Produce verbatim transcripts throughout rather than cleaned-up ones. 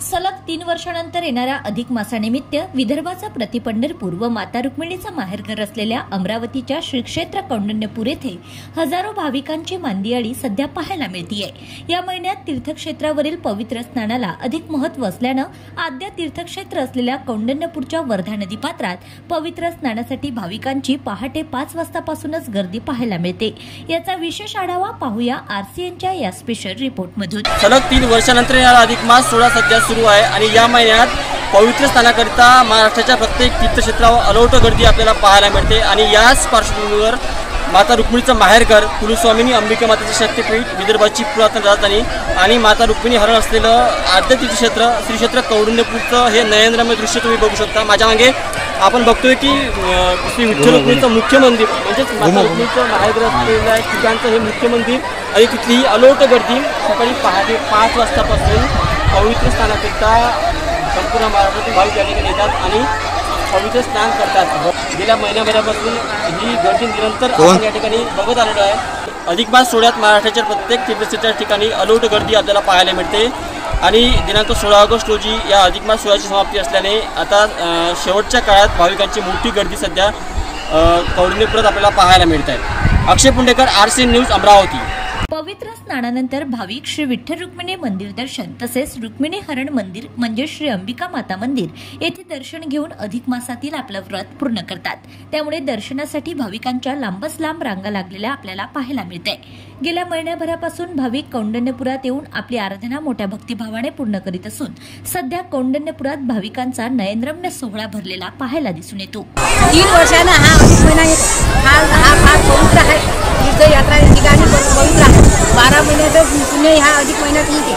सलग तीन वर्षानंतर येणाऱ्या अधिक मासानिमित्त विदर्भाचा प्रतिपंढरपूर व माता रुक्मिणीचा माहेरघर असलेल्या अमरावतीच्या श्री क्षेत्र कौंडिण्यपूर येथे हजारो भाविकांची मांदियाळी सध्या पाहायला मिळतीये। या महिन्यात तीर्थक्षेत्रावरील पवित्र स्नानाला अधिक महत्त्व असल्यानं आद्य तीर्थक्षेत्र असलेल्या कौंडिण्यपूरच्या वर्धा नदीपात्रात पवित्र स्नानासाठी भाविकांची पहाटे पाच वाजतापासूनच गर्दी पाहायला मिळते। याचा विशेष आढावा पाहूया आरसीएनच्या या स्पेशल रिपोर्टमधून। सलग तीन वर्षानंतर येणारा अधिक मास सोहळा सध्या सुरू आहे आणि या महिन्यात पवित्र स्नानाकरिता महाराष्ट्राच्या प्रत्येक तीर्थक्षेत्रावर अलोट गर्दी आपल्याला पाहायला मिळते आणि याच पार्श्वभूमीवर माता रुक्मिणीचं माहेरघर कुलस्वामिनी अंबिका मातेचे शक्तीपीठ विदर्भाची पुरातन राजधानी आणि माता रुक्मिणी हरण असलेलं आद्य तीर्थक्षेत्र श्री क्षेत्र कौंडिण्यपूरचं हे नयनरम्य दृश्य तुम्ही बघू शकता। माझ्या मागे आपण बघतोय की श्री विठ्ठल रुक्मिणीचं मुख्य मंदिर म्हणजेच माता रुक्मिणीचं माहेरघर असलेल्या ठिकाणचं हे मुख्य मंदिर आणि तिथली अलोट गर्दी सकाळी पहाटे पाच वाजतापासून पवित्र स्नानाकरिता संपूर्ण महाराष्ट्रातील भाविक या ठिकाणी येतात आणि पवित्र स्नान करतात। गेल्या महिन्याभरापासून ही गर्दी निरंतर आपण या ठिकाणी बघत आलेलो आहे। अधिक मास सोहळ्यात महाराष्ट्राच्या प्रत्येक तीर्थक्षेत्रा ठिकाणी अलोट गर्दी आपल्याला पाहायला मिळते आणि दिनांक सोळा ऑगस्ट रोजी या अधिक मास सोहळ्याची समाप्ती असल्याने आता शेवटच्या काळात भाविकांची मोठी गर्दी सध्या कौंडिण्यपुरात आपल्याला पाहायला मिळत आहे। Akshay Pundekar, RCN news, Amravati. पवित्र स्नानानंतर भाविक श्री विठ्ठल रुक्मिणी मंदिर दर्शन तसेच रुक्मिणी हरण मंदिर म्हणजे श्री अंबिका माता मंदिर येथे दर्शन घेऊन अधिक मासातील आपलं व्रत पूर्ण करतात। त्यामुळे दर्शनासाठी भाविकांच्या लांबच लांब रांगा लागलेल्या आपल्याला पाहायला मिळते। गेल्या महिन्याभरापासून भाविक कौंडिण्यपुरात येऊन आपली आराधना मोठ्या भक्तिभावाने पूर्ण करीत असून सध्या कौंडिण्यपुरात भाविकांचा नयनरम्य सोहळा भरलेला पाहायला दिसून येतो। तीन वर्षांना हा अधिक महिना हा हा फार पवित्र आहे। यात्रा ठिकाणी पवित्र आहे। बारा महिन्याचं पुण्य हा अधिक महिन्यात मिळते।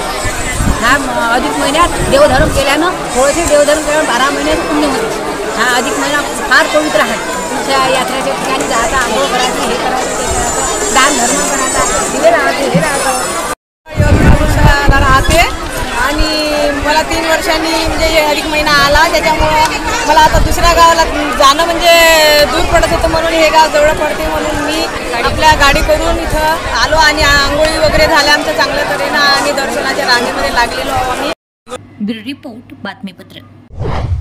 हा अधिक महिन्यात देवधर्म केल्यानं थोडेसे देवधर्म केल्यानं बारा महिन्याचं पुण्य मिळते। हा अधिक महिना फार पवित्र आहे। तुमच्या यात्रेच्या ठिकाणी जायचं, आंघोळ करायची, हे करायचं, ते करायचं, दान धर्म करायचा, हे राहते हे राहतं राहते आणि मला तीन वर्षांनी म्हणजे हे अधिक महिना आला त्याच्यामुळं मला आता दुसऱ्या गावाला जाणं म्हणजे दूर पडत होतं म्हणून हे गाव जवळ पडते म्हणून मी आपल्या गाडी करून इथं आलो आणि आंघोळी वगैरे झाल्या आमचं चांगल्या तऱ्हेनं आणि दर्शनाच्या रांगेमध्ये लागलेलो आम्ही। ब्युरो रिपोर्ट, बातमीपत्र।